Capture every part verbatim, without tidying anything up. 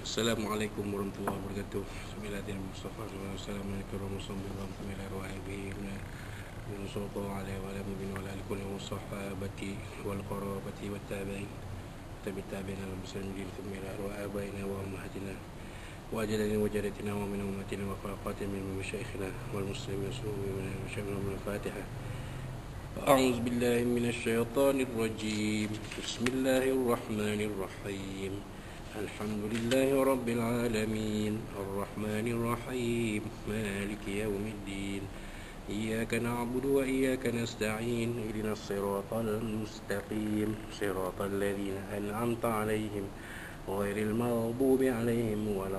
Assalamualaikum warahmatullahi wabarakatuh. Bismillahirrahmanirrahim. Assalamualaikum warahmatullahi wabarakatuh. Sallallahu alaihi wa alihi wa ala kulli washabati wal qarabati wat tabi'in tabi'in al muslimin thumma ila abaina wa ummahatina wa ajalina wa jadatina wa min ummatina wa khalafatina min masyayikhina wal muslimin wa masyayikhina min al-Fatihah. A'udzu billahi minasy syaithanir rajim. Bismillahirrahmanirrahim. Alhamdulillahi rabbil alamin. Ar-Rahmanir Rahim. Maliki yaumiddin. Iyyaka na'budu wa iyyaka nasta'in. Ihdinas siratal mustaqim. Siratal ladzina an'amta 'alaihim ghairil maghdubi 'alaihim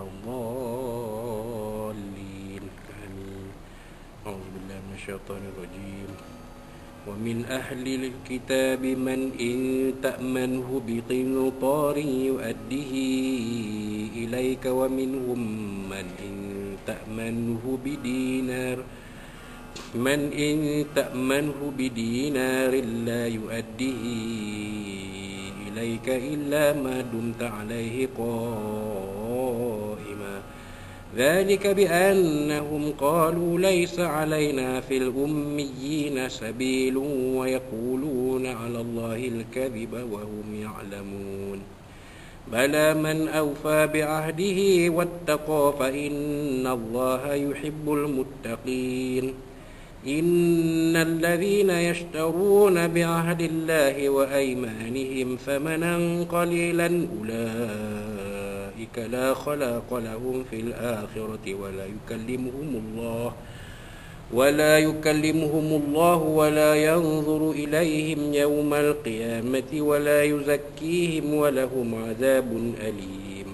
waladdallin. Amin. A'udzu billahi minasy syaithanir rajim. ومن أهل الكتاب من إن تأمنه بقنطار يؤديه إليك ومنهم من إن تأمنه بدينار من إن تأمنه بدينار لا يؤديه إليك إلا ما دمت عليه قائما ذلك بأنهم قالوا ليس علينا في الأميين سبيل ويقولون على الله الكذب وهم يعلمون بلى من أوفى بعهده واتقى فإن الله يحب المتقين إن الذين يشترون بعهد الله وأيمانهم ثمنا قليلا أولئك لا خلاق لهم في الآخرة ولا يكلمهم الله ولا يكلمهم الله ولا ينظر إليهم يوم القيامة ولا يزكيهم ولهم عذاب أليم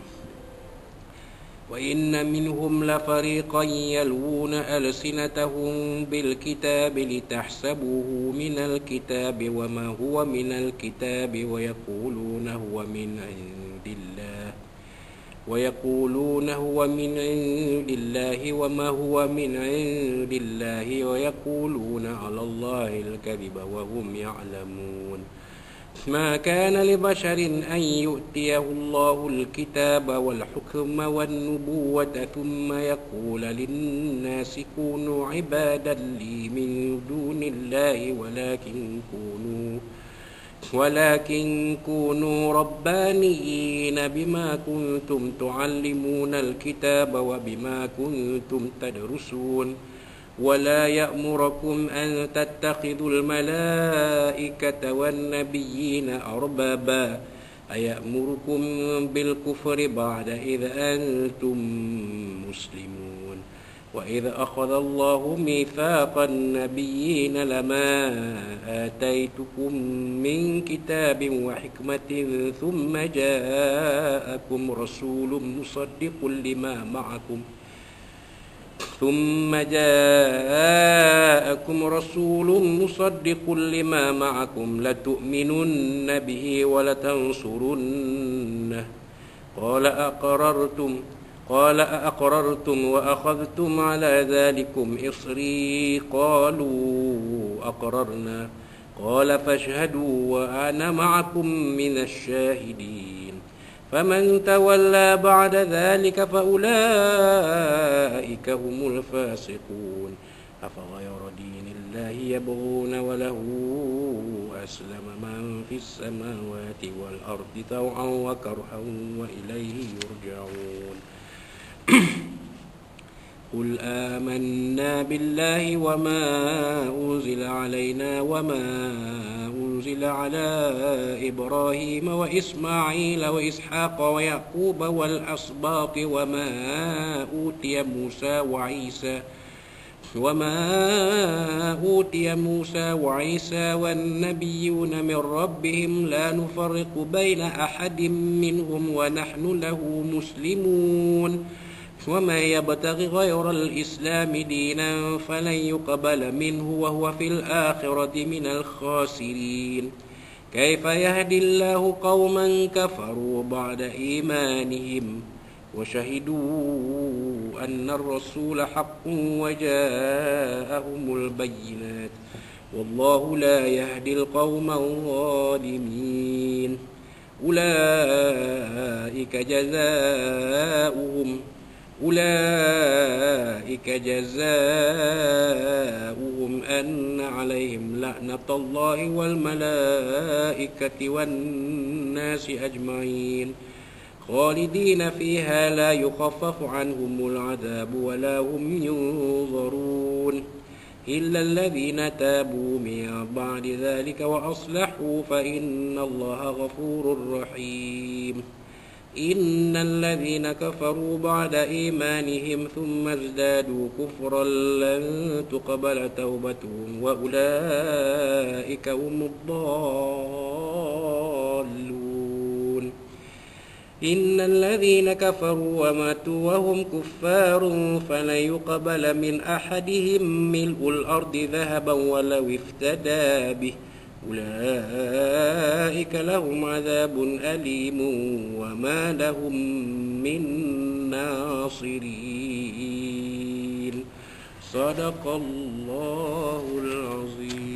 وإن منهم لفريقا يلوون ألسنتهم بالكتاب لتحسبوه من الكتاب وما هو من الكتاب ويقولون هو من عند الله ويقولون هو من عند الله وما هو من عند الله ويقولون على الله الكذب وهم يعلمون ما كان لبشر أن يؤتيه الله الكتاب والحكم والنبوة ثم يقول للناس كونوا عبادا لي من دون الله ولكن كونوا ولكن كونوا ربانيين بما كنتم تعلمون الكتاب وبما كنتم تدرسون ولا يأمركم أن تتخذوا الملائكة والنبيين أربابا أيأمركم بالكفر بعد إذ أنتم مسلمون وإذ أخذ الله ميثاق النبيين لما آتيتكم من كتاب وحكمة ثم جاءكم رسول مصدق لما معكم ثم جاءكم رسول مصدق لما معكم لتؤمنن به ولتنصرنه قال أقررتم قال أأقررتم وأخذتم على ذلكم إصري قالوا أقررنا قال فاشهدوا وأنا معكم من الشاهدين فمن تولى بعد ذلك فأولئك هم الفاسقون أفغير دين الله يبغون وله أسلم من في السماوات والأرض طوعا وكرها وإليه يرجعون قل آمنا بالله وما أنزل علينا وما أنزل على إبراهيم وإسماعيل وإسحاق ويعقوب والأسباط وما أوتي موسى وعيسى وما أوتي موسى وعيسى والنبيون من ربهم لا نفرق بين أحد منهم ونحن له مسلمون ومن يبتغ غير الإسلام دينا فلن يقبل منه وهو في الآخرة من الخاسرين كيف يهدي الله قوما كفروا بعد إيمانهم وشهدوا أن الرسول حق وجاءهم البينات والله لا يهدي القوم الظالمين أولئك جزاؤهم أولئك جزاؤهم أن عليهم لعنة الله والملائكة والناس أجمعين خالدين فيها لا يخفف عنهم العذاب ولا هم ينظرون إلا الذين تابوا من بعد ذلك وأصلحوا فإن الله غفور رحيم إن الذين كفروا بعد إيمانهم ثم ازدادوا كفرا لن تقبل توبتهم وأولئك هم الضالون إن الذين كفروا وماتوا وهم كفار فلن يقبل من أحدهم ملء الأرض ذهبا ولو افتدى به أولئك لهم عذاب أليم وما لهم من ناصرين صدق الله العظيم.